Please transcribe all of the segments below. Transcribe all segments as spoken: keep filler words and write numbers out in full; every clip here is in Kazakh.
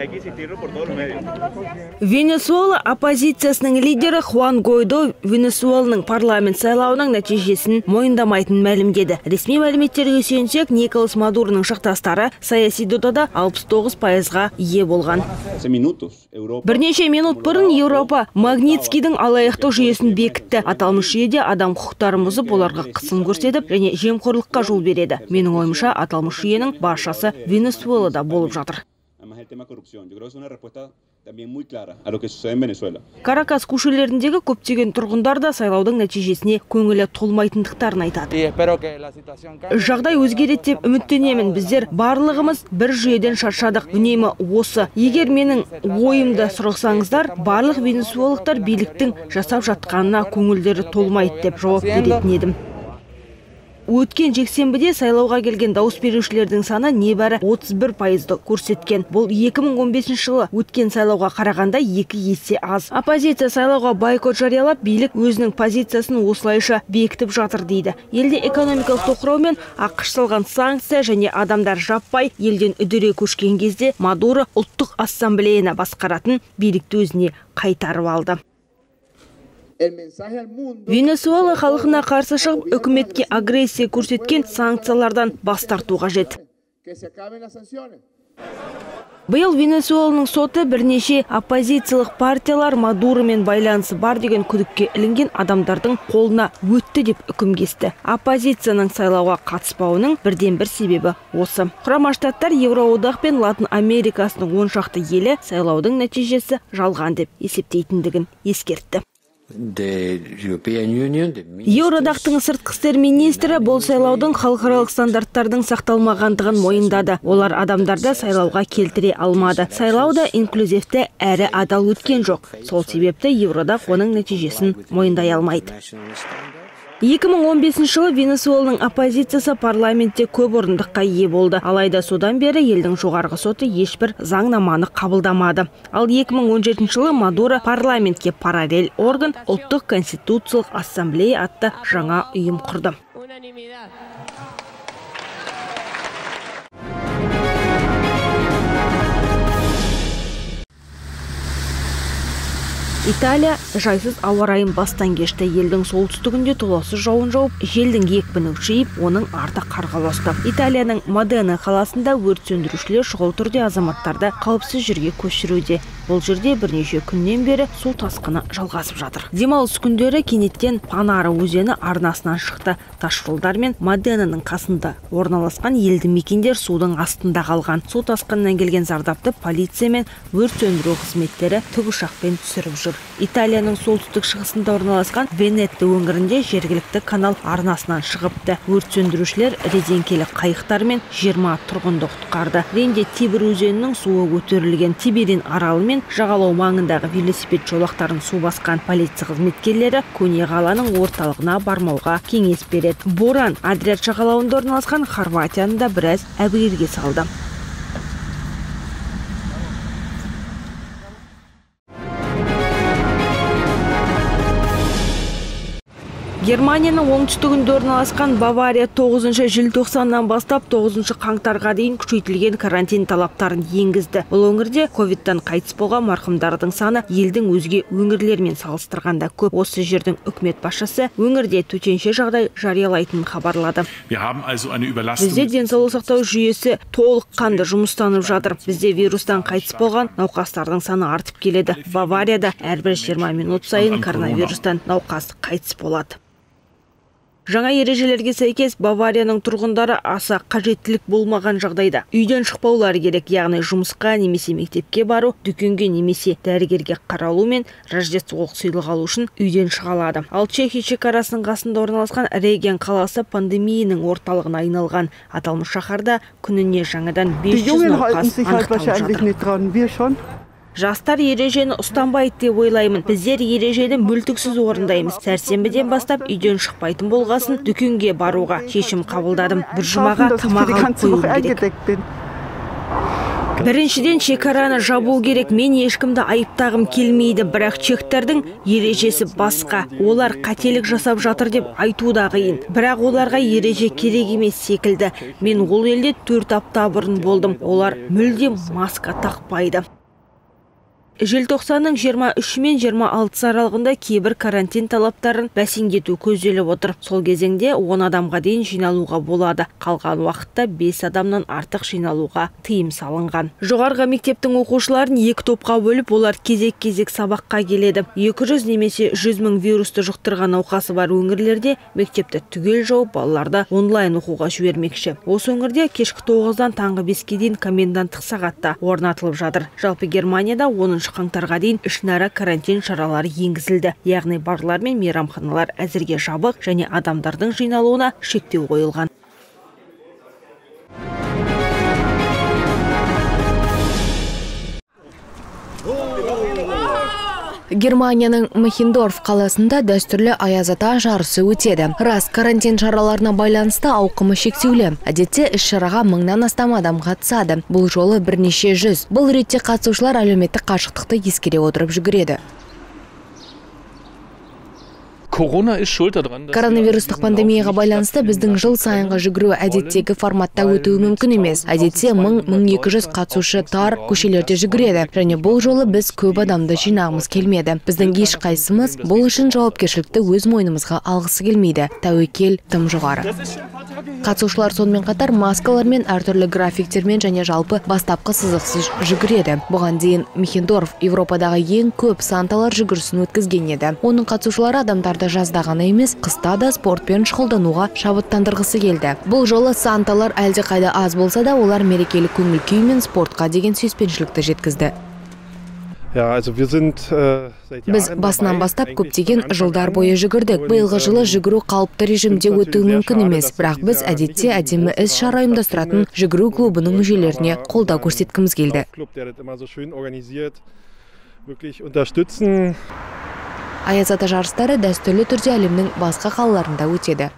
Венесуэла оппозициясының лидері Хуан Гойдо Венесуэланың парламент сайлауының нәтижесін мойындамайтынын мәлімдеді. Ресми мәліметтерге сүйенсек, Николас Мадуроның шақтастары саяси додада алпыс тоғыз пайызға ие болған. Бірнеше минут бұрын Еуропа Магнитскийдің алаяқтық жүйесін бекітті. Аталмыш жүйеде адам құқықтарын бұзып, оларға қысым көрсетіп және жемқорлыққа жол береді. Менің ойымша, аталмыш жүйенің баршасы Венесуэлада болып жатыр. Каракас көшелеріндегі көптеген тұрғындар да сайлаудың нәтижесіне көңілі толмайтындықтарын айтады. Жағдай өзгереді деп үміттенемін. Біздер барлығымыз бір жүйеден шаршадық. Үнемі осы. Егер менің ойымды сұрақсаңыздар, барлық венесуэлықтар биліктің жасап жатқанына көңілдері толмайды деп жауап беретін едім. Өткен жексенбіде сайлауға келген дауыс берушілердің саны небәрі отыз бір пайызды көрсеткен. Бұл екі мың он бесінші жылы өткен сайлауға қарағанда екі есе аз. Оппозиция сайлауға бойкот жариялап, билік өзінің позициясын осылайша бекітіп жатыр дейді. Елде экономикалық тоқырау мен ақш салған санкция және адамдар жаппай елден үдере көшкен кезде Мадуро ұлттық ассамблеяны басқаратын билікті өзіне қайтарып алды. Венесуэла халқына қарсы шығып, үкіметке агрессия көрсеткен санкциялардан бас тарту қажет. Биыл Венесуэланың соты бірнеше оппозициялық партиялар Мадуромен байланысы бар деген күдікке ілінген адамдардың қолына өтті деп үкім кесті. Оппозицияның сайлауға қатыспауының бірден бір себебі осы. Құрама Штаттар, Еуроодақ пен Латын Америкасының он шақты елі сайлаудың нәтижесі жалған деп есептейтіндігін ескертті. Еуроодақтың сыртқы істер министрі бұл сайлаудың халықаралық стандарттардың сақталмағандығын мойындады. Олар адамдарды сайлауға келтіре алмады. Сайлауда инклюзивті әрі адал өткен жоқ. Сол себепті Еуроодақ оның нәтижесін мойындай алмайды. екі мың он бесінші жылы Венесуэланың оппозициясы парламентте көп орындыққа ие болды. Алайда содан бері елдің жоғарғы соты ешбір заңнаманы қабылдамады. Ал екі мың он жетінші жылы Мадуро парламентке параллель орган ұлттық конституциялық ассамблея атты жаңа ұйым құрды. Италия жайсыз ауа райын бастан кешті. Елдің солтүстігінде толассыз жауын жауып, желдің екпіні күшейіп, оның арты қарға ұласты. Италияның Модена қаласында өрт сөндірушілер шұғыл түрде азаматтарды қауіпсіз жерге көшіруде. Бұл жерде бірнеше күннен бері су тасқыны жалғасып жатыр. Демалыс күндері кенеттен Панара өзені арнасынан шықты. Тасжолдар мен Моденаның қасында орналасқан елді мекендер судың астында қалған. Су тасқынынан келген зардапты полиция мен өрт сөндіру қызметтері тікұшақпен түсіріп жүр. Италияның солтүстік шығысында орналасқан Венетто өңірінде жергілікті канал арнасынан шығыпты. Өрт сөндірушілер резеңкелі қайықтармен жиырма тұрғынды құтқарды. Ренде Тибр өзенінің суы көтерілген. Тиберин аралы мен жағалау маңындағы велосипед жолақтарын су басқан. Полиция қызметкерлері көне қаланың орталығына бармауға кеңес береді. Боран Адриат жағалауында орналасқан Хорватияны да біраз әбігерге салды. Германияның оңтүстігінде орналасқан Бавария тоғызыншы желтоқсаннан бастап тоғызыншы қаңтарға дейін күшейтілген карантин талаптарын енгізді. Бұл өңірде ковидтан қайтыс болған марқұмдардың саны елдің өзге өңірлермен салыстырғанда көп. Осы жердің үкімет басшысы өңірде төтенше жағдай жариялайтынын хабарлады. Бізде денсаулық сақтау жүйесі толыққанды жұмыстанып жатыр. Бізде вирустан қайтыс болған науқастардың саны артып келеді. Баварияда әрбір жиырма минут сайын коронавирустан науқас қайтыс болады. Жаңа ережелерге сәйкес Баварияның тұрғындары аса қажеттілік болмаған жағдайда үйден шықпаулары керек, яғни жұмысқа немесе мектепке бару, дүкенге немесе дәрігерге қаралу мен рождестволық сыйлық алу үшін үйден шыға алады. Ал Чехия шекарасының қасында орналасқан Реген қаласы пандемияның орталығына айналған. Аталмыш шаһарда күніне жаңадан бес жүз науқас анықталып жатыр. Жастар ережені ұстанбайды деп ойлаймын. Біздер ережені мүлтіксіз орындаймыз. Сәрсенбіден бастап үйден шықпайтын болғасын дүкенге баруға шешім қабылдадым. Bir жұмаға тамақ алып қоюым керек. Біріншіден, шекараны жабу керек. Мен ешкімді айыптағым келмейді, бірақ чехтардың ережесі басқа. Олар қателік жасап жатыр деп айту да қиын. Бірақ оларға ереже керек емес секілді. Мен ол елде төрт апта бұрын болдым. Олар мүлдем маска тақпайды. Желтоқсанның жиырма үші мен жиырма алтысы аралығында кейбір карантин талаптарын бәсеңдету көзделіп отыр. Сол кезеңде он адамға дейін жиналуға болады. Қалған уақытта бес адамнан артық жиналуға тыйым салынған. Жоғарғы мектептің оқушыларын екі топқа бөліп, олар кезек-кезек сабаққа келеді. екі жүз немесе жүз мың вирусты жұқтырған науқасы бар өңірлерде мектепті түгел жауып, балаларды онлайн оқуға жібермекші. Осы өңірде кешкі тоғыздан таңғы беске дейін коменданттық сағатта орнатылып жатыр. Жалпы Германияда оныншы қаңтарға дейін ішінара карантин шаралары енгізілді. Яғни барлар мен мейрамханалар әзірге жабық және адамдардың жиналуына шектеу қойылған. Германияның Мехендорф қаласында дәстүрлі аяз ата жарысы өтеді. Рас, карантин шараларына байланысты ауқымы шектеулі. Әдетте іс-шараға мыңнан астам адам қатысады. Бұл жолы бірнеше жүз. Бұл ретте қатысушылар әлеуметтік қашықтықты ескере отырып жүгіреді. Коронавирустық пандемияға байланысты біздің жыл сайынғы жүгіру әдеттегі форматта өтуі мүмкін емес. Әдетте мың-мың екі жүз қатысушы тар көшелерде жүгіреді. Және бұл жолы біз көп адамды жинағымыз келмеді. Біздің еш қайсымыз бұл үшін жауапкершілікті өз мойнымызға алғысы келмейді. Тәуекел тым жоғары. Қатысушылар сонымен қатар маскалармен, әртүрлі графиктермен және жалпы бастапқы сызықсыз жүгіреді. Бұған дейін Мехендорф Европадағы ең көп санталар жүгірісін өткізген еді. Оның қатысушылары адамдарды жазда ғана емес, қыста да спортпен шұғылдануға шабыттандырғысы келді. Бұл жолы санталар әлде қайда аз болса да, олар мерекелік көңіл күй мен спортқа деген сүйіспеншілікті жеткізді. Біз басынан бастап көптеген жылдар бойы жүгірдік. Биылғы жылы жүгіру қалыпты режимде өтуі мүмкін емес, бірақ біз әдетте әдемі іс шара ұйымдастыратын жүгіру клубының мүшелеріне қолдау көрсеткіміз келді. Аяз ата жарыстары дәстүрлі түрде әлемнің басқа қалаларында өтеді.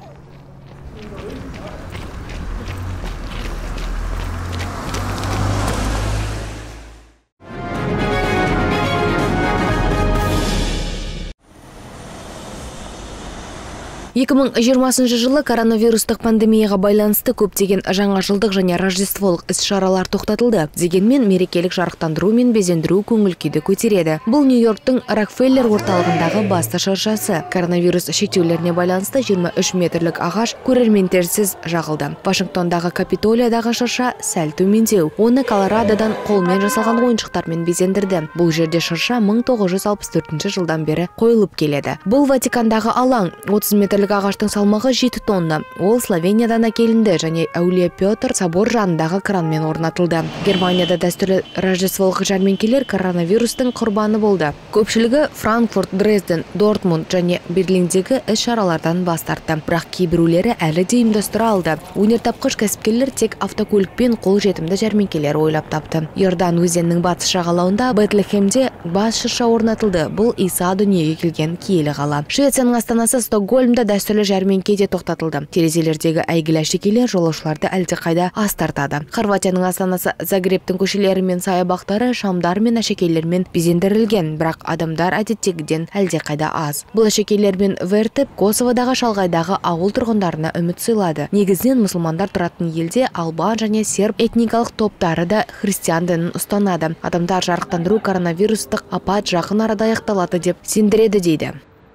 екі мың жиырмасыншы жылы коронавирустық пандемияға байланысты көптеген жаңа жылдық және рождестволық іс-шаралар тоқтатылды. Дегенмен мерекелік жарықтандыру мен безендіру көңіл күйді көтереді. Бұл Нью-Йорктың Рокфеллер орталығындағы басты шыршасы. Коронавирус шектеулеріне байланысты жиырма үш метрлік ағаш көрермендерсіз жағылды. Вашингтондағы Капитолиядағы шырша сәл төмендеу. Оны Колорадодан қолмен жасалған ойыншықтармен безендірді. Бұл жерде шырша мың тоғыз жүз алпыс төртінші жылдан бері қойылып келеді. Бұл Ватикандағы алаң отыз метрлік ағаштың салмағы жеті тонна. Ол Словениядан әкелінді және Әулие Петр собор жанындағы кранмен орнатылды. Германияда дәстүрлі рождестволық жәрмеңкелер коронавирустың құрбаны болды. Көпшілігі Франкфурт, Дрезден, Дортмунд және Берлиндегі іс-шаралардан бас тартты. Бірақ кейбіреулері әлі де ұйымдастыра алды. Өнертапқыш кәсіпкерлер тек автокөлікпен қол жетімді жәрмеңкелер ойлап тапты. Иордан өзенінің батыс жағалауында Бетлехемде бас шырша орнатылды. Бұл Иса дүниеге келген киелі қала. Швецияның астанасы Стокгольмда дәстүрлі жәрмеңке де тоқтатылды. Терезелердегі әйгілі әшекейлер жолаушыларды әлдеқайда аз тартады. Хорватияның астанасы Загребтің көшелері мен саябақтары шамдар мен әшекейлермен безендірілген, бірақ адамдар әдеттегіден әлдеқайда аз. Бұл әшекейлермен вертіп, Косоводағы шалғайдағы ауыл тұрғындарына үміт сыйлады. Негізінен мұсылмандар тұратын елде албан және серб этникалық топтары да христиан дінін ұстанады. Адамдар жарықтандыру коронавирустық апат жақын арада аяқталады деп сендіреді дейді.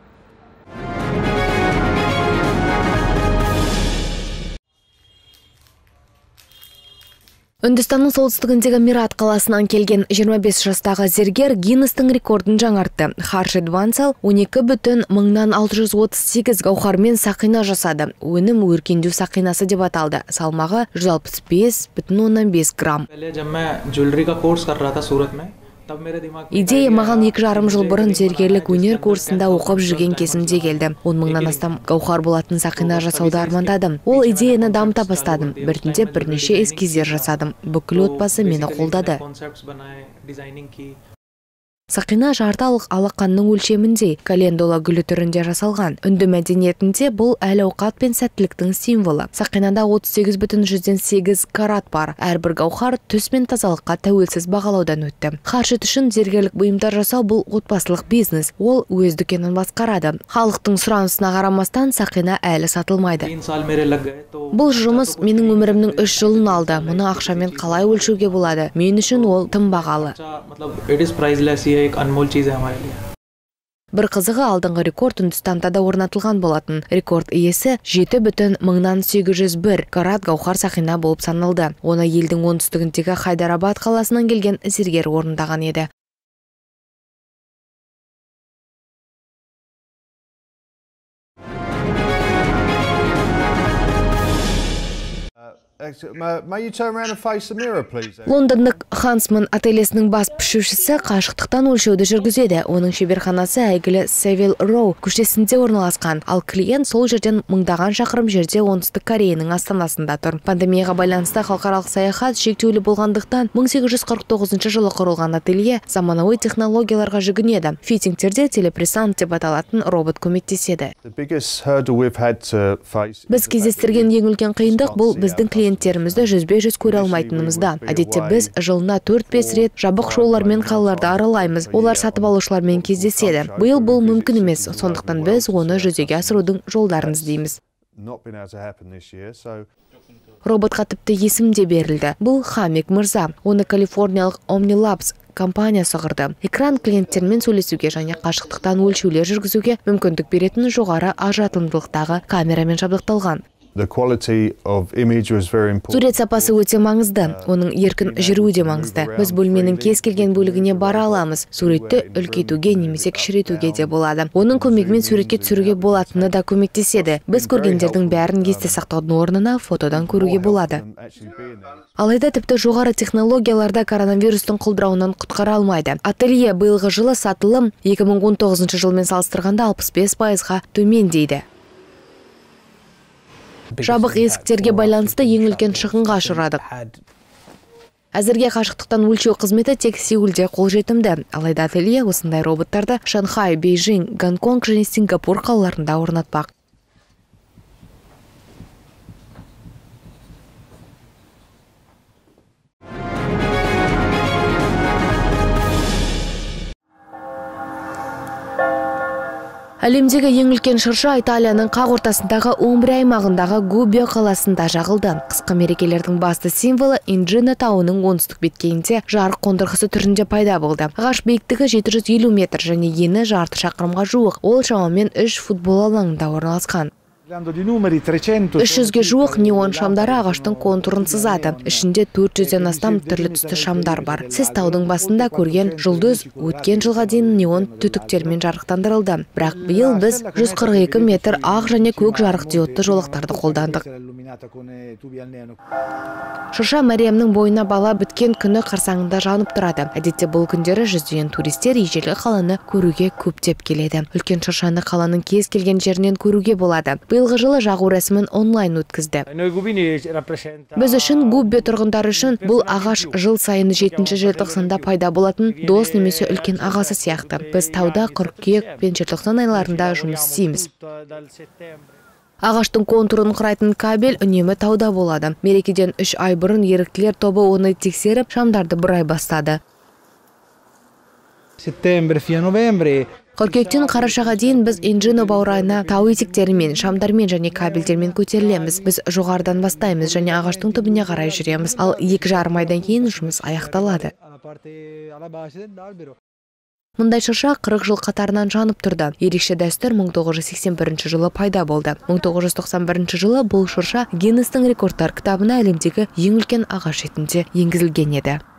Үндістанның солтүстігіндегі Мират қаласынан келген жиырма бес жастағы зергер Гиннестің рекордын жаңартты. Харшид Вансал он екі бүтін мыңнан алты жүз отыз сегіз гауһармен сақина жасады. Өнім өркендеу сақинасы деп аталды. Салмағы жүз алпыс бес бүтін оннан бес грамм. Идея маған екі жарым жыл бұрын зергерлік өнер курсында оқып жүрген кезімде келді. он мыңнан астам гауһар болатын сақина жасауды армандадым. Ол идеяны дамыта бастадым. Біртіндеп бірнеше эскиздер жасадым. Бүкіл отбасы мені қолдады. Сақина жарталық алақанның өлшемінде, календула гүлі түрінде жасалған. Үнді мәдениетінде бұл әл-ауқат пен сәттіліктің символы. Сақинада отыз сегіз бүтін жүзден сегіз карат бар. Әрбір гауһар түс пен тазалыққа тәуелсіз бағалаудан өтті. Харшит үшін зергерлік бұйымдар жасау бұл отбасылық бизнес. Ол өз дүкенін басқарады. Халықтың сұранысына қарамастан Сақина әлі сатылмайды. Бұл жұмыс менің өмірімнің үш жылын алды. Мұны ақшамен қалай өлшеуге болады? Мен үшін ол тым бағалы. Бір қызығы алдыңғы рекорд Үндістанда да орнатылған болатын. Рекорд иесі жеті бүтін мыңнан сегіз жүз бір карат гауһар Сақина болып саналды. Оны елдің оңтүстігіндегі Хайдарабад қаласынан келген зергер орындаған еді. Лондондық Хансман ателесінің бас пішушісі қашықтықтан өлшеуді жүргізеді. Оның шеберханасы әйгілі Севил Роу көшесінде орналасқан, ал клиент сол жерден мыңдаған шақырым жерде оңтүстік Кореяның астанасында тұр. Пандемияға байланысты халықаралық саяхат шектеулі болғандықтан мың сегіз жүз қырық тоғызыншы жылы құрылған ателье заманауи технологияларға жүгінеді. Фитингтерде телепрессант деп аталатын робот көмектеседі. Біз кездестірген ең үлкен қиындық бұл біздің клиенттерімізді жүзбе-жүз көре алмайтынымызда. Әдетте біз жылына төрт-бес рет жабық шоулармен қалаларды аралаймыз. Олар сатып алушылармен кездеседі. Биыл бұл мүмкін емес, сондықтан біз оны жүзеге асырудың жолдарын іздейміз. Роботқа тіпті есім де берілді. Бұл Хамик мырза. Оны калифорниялық Omnilabs компаниясы құрды. Экран клиенттермен сөйлесуге және қашықтықтан өлшеулер жүргізуге мүмкіндік беретін жоғары ажыратымдылықтағы камерамен жабдықталған. Сурет сапасы өте маңызды. Оның еркін жүруі де маңызды. Біз бөлменің кез келген бөлігіне бара аламыз. Суретті үлкейтуге немесе кішірейтуге де болады. Оның көмегімен суретке түсіруге болатыны да көмектеседі. Біз көргендердің бәрін есте сақтаудың орнына фотодан көруге болады. Алайда тіпті жоғары технологияларда коронавирустың құлдырауынан құтқара алмайды. Ателье биылғы жылы сатылым екі мың он тоғызыншы жылмен салыстырғанда алпыс бес пайызға төмендейді. Жабық есіктерге байланысты ең үлкен шығынға ұшырадық. Әзірге қашықтықтан өлшеу қызметі тек Сеулде қолжетімді. Алайда ателье осындай роботтарды Шанхай, Бейжің, Гонконг және Сингапур қалаларында орнатпақ. Әлемдегі ең үлкен шырша Италияның қақ ортасындағы Умбрия аймағындағы Губбио қаласында жағылды. Қысқы мерекелердің басты символы Инджина тауының оңтүстік беткейінде жарық қондырғысы түрінде пайда болды. Ағаш биіктігі жеті жүз елу метр және ені жарты шақырымға жуық. Ол шамамен үш футбол алаңында орналасқан. үш жүзге жуық неон шамдары ағаштың контурын сызады. Ішінде төрт жүзден астам түрлі түсті шамдар бар. Сіз таудың басында көрген жұлдыз өткен жылға дейін неон түтіктермен жарықтандырылды. Бірақ биыл біз жүз қырық екі метр ақ және көк жарық диодты жолақтарды қолдандық. Шырша Мәриямның бойына бала біткен күні қарсаңында жанып тұрады. Әдетте бұл күндері жүздеген туристер ежелгі қаланы көруге көптеп келеді. Үлкен шыршаны қаланың кез келген жерінен көруге болады. Биылғы жылы жағу рәсімін онлайн өткізді. Біз үшін Губбио тұрғындары үшін бұл ағаш жыл сайын жетінші желтоқсанда пайда болатын дос немесе үлкен ағасы сияқты. Біз тауда қыркүйек пен желтоқсан айларында жұмыс істейміз. Ағаштың контурын құрайтын кабель үнемі тауда болады. Мерекеден үш ай бұрын еріктілер тобы оны тексеріп, шамдарды бұрай бастады. Қыркүйектен қарашаға дейін біз Инджина баурайына тау етектерімен, шамдармен және кабельдермен көтерілеміз. Біз жоғарыдан бастаймыз және ағаштың түбіне қарай жүреміз. Ал екі жарым айдан кейін жұмыс аяқталады. Мұндай шырша қырық жыл қатарынан жанып тұрды. Ерекше дәстүр мың тоғыз жүз сексен бірінші жылы пайда болды. мың тоғыз жүз тоқсан бірінші жылы бұл шырша Гиннестің рекордтар кітабына әлемдегі ең үлкен ағаш ретінде енгізілген еді.